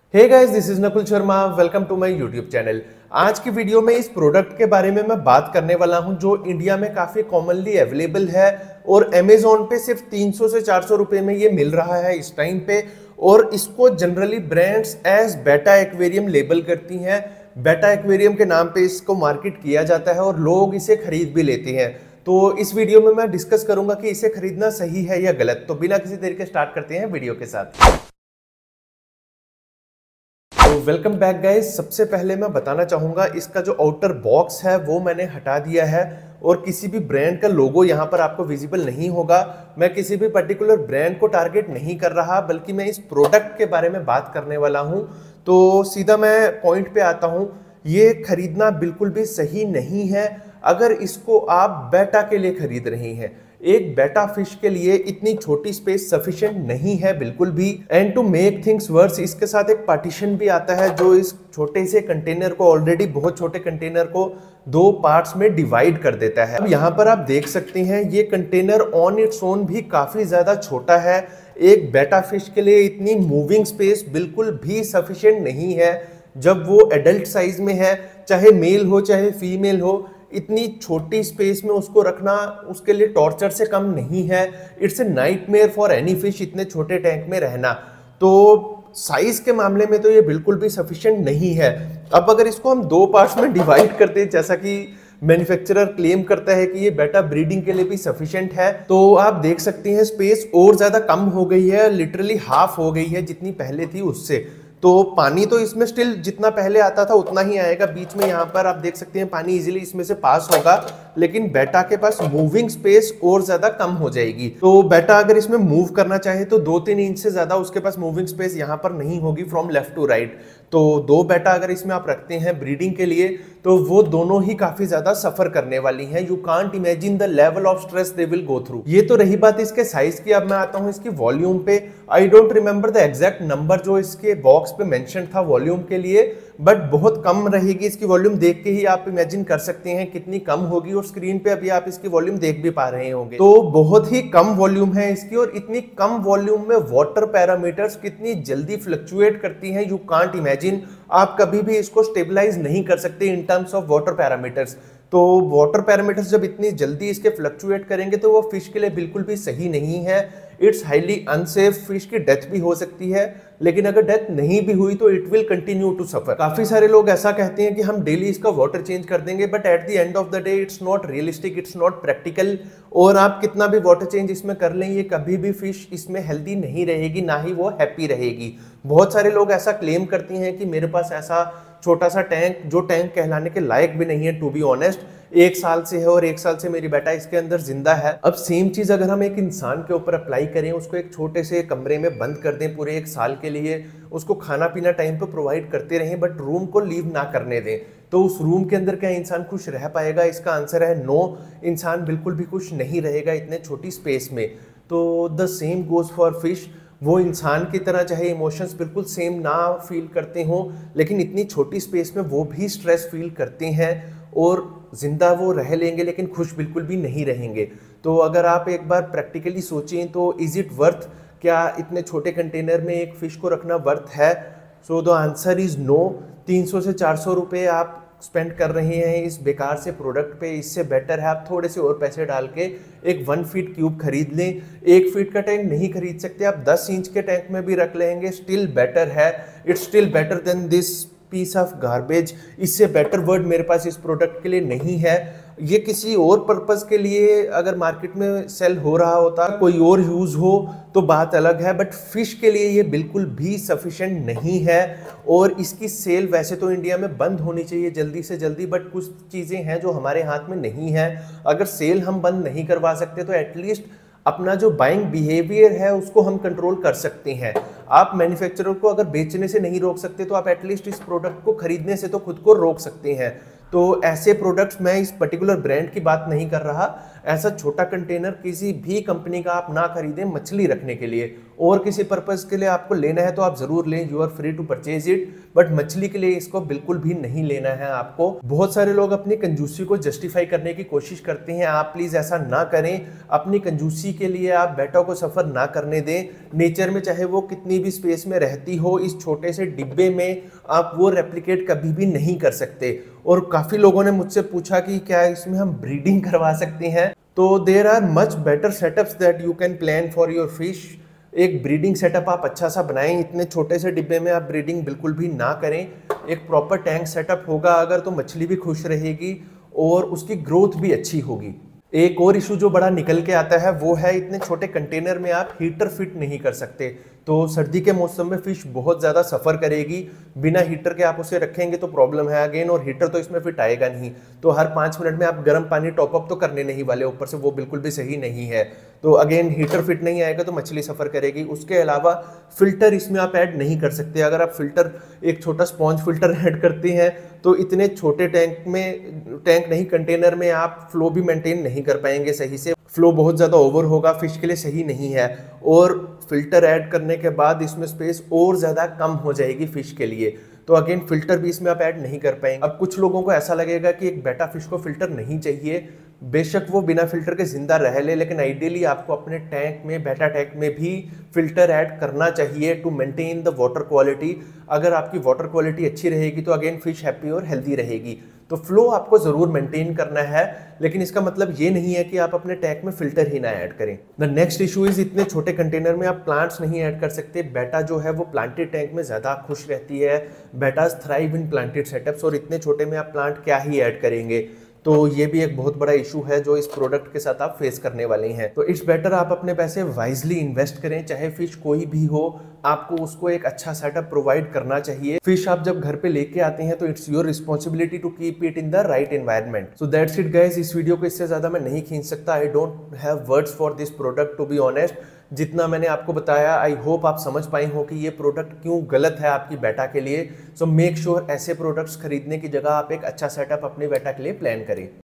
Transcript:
Hey guys, this is Nakul Sharma. Welcome to my YouTube channel. आज की video में इस प्रोडक्ट के बारे में मैं बात करने वाला हूं जो इंडिया में काफी कॉमनली अवेलेबल है और अमेजोन पे सिर्फ 300 से 400 रुपए में ये मिल रहा है इस टाइम पे। और इसको generally brands as betta aquarium label करती हैं। बेटा एक्वेरियम के नाम पे इसको मार्केट किया जाता है और लोग इसे खरीद भी लेते हैं। तो इस वीडियो में मैं डिस्कस करूंगा कि इसे खरीदना सही है या गलत। तो बिना किसी देर के स्टार्ट करते हैं वीडियो के साथ। तो वेलकम बैक गाइस। सबसे पहले मैं बताना चाहूंगा इसका जो आउटर बॉक्स है वो मैंने हटा दिया है और किसी भी ब्रांड का लोगो यहाँ पर आपको विजिबल नहीं होगा। मैं किसी भी पर्टिकुलर ब्रांड को टारगेट नहीं कर रहा बल्कि मैं इस प्रोडक्ट के बारे में बात करने वाला हूँ। तो सीधा मैं पॉइंट पे आता हूँ। ये खरीदना बिल्कुल भी सही नहीं है अगर इसको आप बेटा के लिए खरीद रहे हैं। एक बेटा फिश के लिए इतनी छोटी स्पेस सफिशिएंट नहीं है बिल्कुल भी। And to make things worse इसके साथ एक पार्टीशन भी आता है जो इस छोटे से कंटेनर को, ऑलरेडी बहुत छोटे कंटेनर को, दो पार्ट्स में डिवाइड कर देता है। अब यहाँ पर आप देख सकते हैं ये कंटेनर ऑन इट्स ओन भी काफी ज्यादा छोटा है। एक बेटा फिश के लिए इतनी मूविंग स्पेस बिल्कुल भी सफिशिएंट नहीं है। जब वो एडल्ट साइज में है, चाहे मेल हो चाहे फीमेल हो, इतनी छोटी स्पेस में उसको रखना उसके लिए टॉर्चर से कम नहीं है। It's a nightmare for any fish इतने छोटे टैंक में रहना। तो साइज के मामले में तो ये बिल्कुल भी सफिशिएंट नहीं है। अब अगर इसको हम दो पार्ट्स में डिवाइड कर दें, जैसा कि मैन्युफैक्चरर क्लेम करता है कि ये बेटा ब्रीडिंग के लिए भी सफिशिएंट है, तो आप देख सकते हैं स्पेस और ज्यादा कम हो गई है। लिटरली हाफ हो गई है जितनी पहले थी उससे। तो पानी तो इसमें स्टिल जितना पहले आता था उतना ही आएगा। बीच में यहाँ पर आप देख सकते हैं पानी इजीली इसमें से पास होगा, लेकिन बेटा के पास मूविंग स्पेस और ज्यादा कम हो जाएगी। तो बेटा अगर इसमें मूव करना चाहे तो 2-3 इंच से ज्यादा उसके पास मूविंग स्पेस यहाँ पर नहीं होगी फ्रॉम लेफ्ट टू राइट। तो दो बेटा अगर इसमें आप रखते हैं ब्रीडिंग के लिए तो वो दोनों ही काफी ज्यादा सफर करने वाली हैं। You can't imagine the level of stress they will go through. ये तो रही बात इसके साइज की। अब मैं आता हूं इसकी वॉल्यूम पे। I don't remember the exact number जो इसके बॉक्स पे मेंशन था वॉल्यूम के लिए, बट बहुत कम रहेगी इसकी वॉल्यूम। देख के ही आप इमेजिन कर सकते हैं कितनी कम होगी और स्क्रीन पे अभी आप इसकी वॉल्यूम देख भी पा रहे होंगे। तो बहुत ही कम वॉल्यूम है इसकी और इतनी कम वॉल्यूम में वाटर पैरामीटर्स कितनी जल्दी फ्लक्चुएट करती हैं, यू कांट इमेजिन। आप कभी भी इसको स्टेबलाइज नहीं कर सकते in terms of water parameters. तो वाटर पैरामीटर्स जब इतनी जल्दी इसके फ्लक्चुएट करेंगे तो वो फिश के लिए बिल्कुल भी सही नहीं है। It's highly unsafe. फिश की डेथ भी हो सकती है, लेकिन अगर डेथ नहीं भी हुई तो it will continue to suffer. काफी सारे लोग ऐसा कहते हैं कि हम डेली इसका वाटर चेंज कर देंगे, but at the end of the day it's not realistic, it's not practical. और आप कितना भी वाटर चेंज इसमें कर लें, ये कभी भी फिश इसमें हेल्दी नहीं रहेगी, ना ही वो हैप्पी रहेगी। बहुत सारे लोग ऐसा क्लेम करते हैं कि मेरे पास ऐसा छोटा सा टैंक, जो टैंक कहलाने के लायक भी नहीं है टू बी ऑनेस्ट, 1 साल से है और 1 साल से मेरी बेटा इसके अंदर जिंदा है। अब सेम चीज अगर हम एक इंसान के ऊपर अप्लाई करें, उसको एक छोटे से कमरे में बंद कर दें पूरे 1 साल के लिए, उसको खाना पीना टाइम पे प्रोवाइड करते रहें बट रूम को लीव ना करने दें, तो उस रूम के अंदर क्या इंसान खुश रह पाएगा? इसका आंसर है नो। इंसान बिल्कुल भी खुश नहीं रहेगा इतने छोटी स्पेस में। तो the same goes for fish. वो इंसान की तरह चाहे इमोशंस बिल्कुल सेम ना फील करते हों, लेकिन इतनी छोटी स्पेस में वो भी स्ट्रेस फील करते हैं और जिंदा वो रह लेंगे लेकिन खुश बिल्कुल भी नहीं रहेंगे। तो अगर आप एक बार प्रैक्टिकली सोचें तो इज इट वर्थ? क्या इतने छोटे कंटेनर में एक फिश को रखना वर्थ है? So the answer is no. 300 से 400 रुपये आप स्पेंड कर रहे हैं इस बेकार से प्रोडक्ट पे। इससे बेटर है आप थोड़े से और पैसे डाल के एक 1 फीट क्यूब खरीद लें। 1 फीट का टैंक नहीं खरीद सकते आप, 10 इंच के टैंक में भी रख लेंगे, स्टिल बेटर है। It's still better than this piece of garbage. इससे बेटर वर्ड मेरे पास इस प्रोडक्ट के लिए नहीं है। ये किसी और पर्पस के लिए अगर मार्केट में सेल हो रहा होता, कोई और यूज हो तो बात अलग है, बट फिश के लिए ये बिल्कुल भी सफिशिएंट नहीं है। और इसकी सेल वैसे तो इंडिया में बंद होनी चाहिए जल्दी से जल्दी, बट कुछ चीजें हैं जो हमारे हाथ में नहीं है। अगर सेल हम बंद नहीं करवा सकते तो एटलीस्ट अपना जो बाइंग बिहेवियर है उसको हम कंट्रोल कर सकते हैं। आप मैन्युफैक्चरर को अगर बेचने से नहीं रोक सकते तो आप एटलीस्ट इस प्रोडक्ट को खरीदने से तो खुद को रोक सकते हैं। तो ऐसे प्रोडक्ट्स, मैं इस पर्टिकुलर ब्रांड की बात नहीं कर रहा, ऐसा छोटा कंटेनर किसी भी कंपनी का आप ना खरीदें मछली रखने के लिए। और किसी पर्पज के लिए आपको लेना है तो आप जरूर लें, you are free to purchase it, but मछली के लिए इसको बिल्कुल भी नहीं लेना है आपको। बहुत सारे लोग अपनी कंजूसी को जस्टिफाई करने की कोशिश करते हैं, आप प्लीज ऐसा ना करें। अपनी कंजूसी के लिए आप बेटा को सफर ना करने दें। नेचर में चाहे वो कितनी भी स्पेस में रहती हो, इस छोटे से डिब्बे में आप वो रेप्लिकेट कभी भी नहीं कर सकते। और काफी लोगों ने मुझसे पूछा कि क्या इसमें हम ब्रीडिंग करवा सकते हैं, तो there are much better setups that you can plan for your fish. एक ब्रीडिंग सेटअप आप अच्छा सा बनाएं, इतने छोटे से डिब्बे में आप ब्रीडिंग बिल्कुल भी ना करें। एक प्रॉपर टैंक सेटअप होगा अगर, तो मछली भी खुश रहेगी और उसकी ग्रोथ भी अच्छी होगी। एक और इशू जो बड़ा निकल के आता है वो है, इतने छोटे कंटेनर में आप हीटर फिट नहीं कर सकते, तो सर्दी के मौसम में फिश बहुत ज़्यादा सफ़र करेगी। बिना हीटर के आप उसे रखेंगे तो प्रॉब्लम है अगेन, और हीटर तो इसमें फिट आएगा नहीं। तो हर 5 मिनट में आप गर्म पानी टॉपअप तो करने नहीं वाले, ऊपर से वो बिल्कुल भी सही नहीं है। तो अगेन हीटर फिट नहीं आएगा तो मछली सफ़र करेगी। उसके अलावा फिल्टर इसमें आप ऐड नहीं कर सकते। अगर आप फिल्टर, एक छोटा स्पॉन्ज फिल्टर ऐड करते हैं तो इतने छोटे टैंक नहीं, कंटेनर में आप फ्लो भी मेंटेन नहीं कर पाएंगे सही से। फ्लो बहुत ज़्यादा ओवर होगा, फिश के लिए सही नहीं है। और फिल्टर ऐड करने के बाद इसमें स्पेस और ज़्यादा कम हो जाएगी फिश के लिए, तो अगेन फिल्टर भी इसमें आप ऐड नहीं कर पाएंगे। अब कुछ लोगों को ऐसा लगेगा कि एक बेटा फिश को फिल्टर नहीं चाहिए, बेशक वो बिना फिल्टर के जिंदा रह ले, लेकिन आइडियली आपको अपने टैंक में, बेटा टैंक में भी फिल्टर ऐड करना चाहिए to maintain the water quality. अगर आपकी वाटर क्वालिटी अच्छी रहेगी तो अगेन फिश हैप्पी और हेल्दी रहेगी। तो फ्लो आपको जरूर मेंटेन करना है, लेकिन इसका मतलब ये नहीं है कि आप अपने टैंक में फिल्टर ही ना ऐड करें। द नेक्स्ट इशू इज, इतने छोटे कंटेनर में आप प्लांट्स नहीं ऐड कर सकते। बेटा जो है वो प्लांटेड टैंक में ज़्यादा खुश रहती है, bettas thrive in planted setups, और इतने छोटे में आप प्लांट क्या ही ऐड करेंगे। तो ये भी एक बहुत बड़ा इशू है जो इस प्रोडक्ट के साथ आप फेस करने वाले हैं। तो इट्स बेटर आप अपने पैसे वाइजली इन्वेस्ट करें, चाहे फिश कोई भी हो, आपको उसको एक अच्छा सेटअप प्रोवाइड करना चाहिए। फिश आप जब घर पे लेके आते हैं तो it's your responsibility to keep it in the right environment. So that's it guys, इस वीडियो को इससे ज्यादा मैं नहीं खींच सकता। I don't have words for this product to be honest. जितना मैंने आपको बताया, आई होप आप समझ पाए हो कि ये प्रोडक्ट क्यों गलत है आपकी बेटा के लिए। सो मेक श्योर ऐसे प्रोडक्ट्स खरीदने की जगह आप एक अच्छा सेटअप अपने बेटा के लिए प्लान करें।